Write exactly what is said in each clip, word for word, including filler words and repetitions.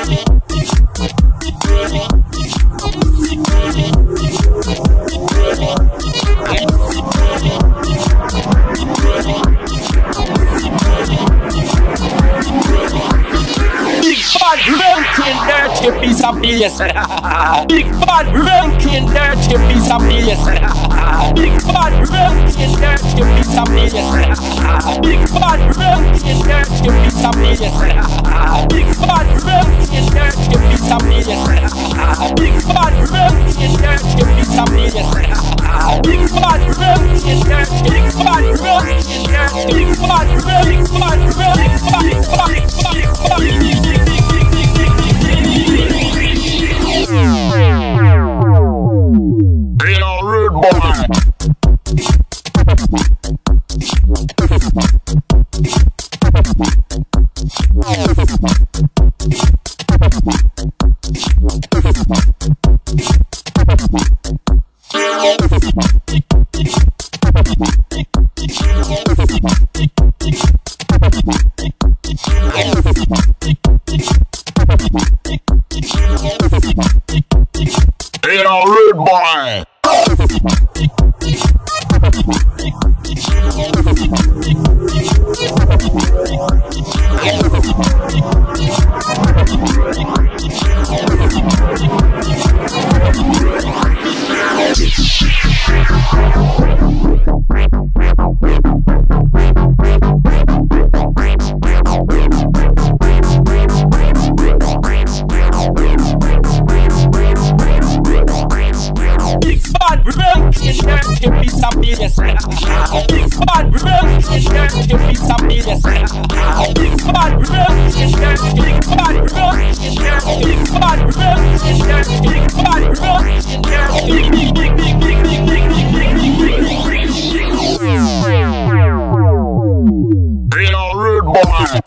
Dirty piece of bass. Big bad ranking dirty piece of bass. Big bad ranking dirty piece of bass. Big bad ranking dirty piece of bass. Big bad ranking dirty piece of bass. Big bad ranking dirty piece of bass. Big bad ranking dirty. Big bad ranking dirty. Big bad ranking. Big bad ranking. Big bad ranking. Ain't no rude boy. Dirty piece of bass. Big bad ranking dirty piece of bass. Big bad ranking dirty. Big bad ranking dirty. Big bad ranking dirty. Big bad ranking dirty. Big big big big big big big big big big big. Ain't no rude boy.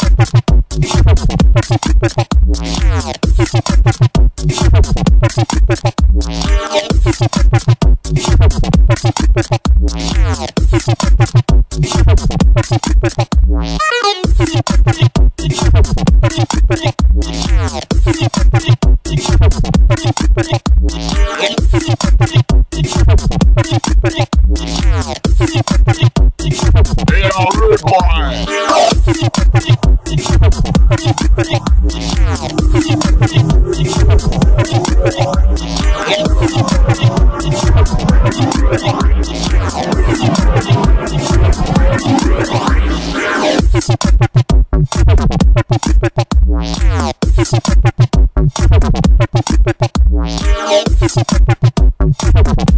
Ain't no rude boy. Wow.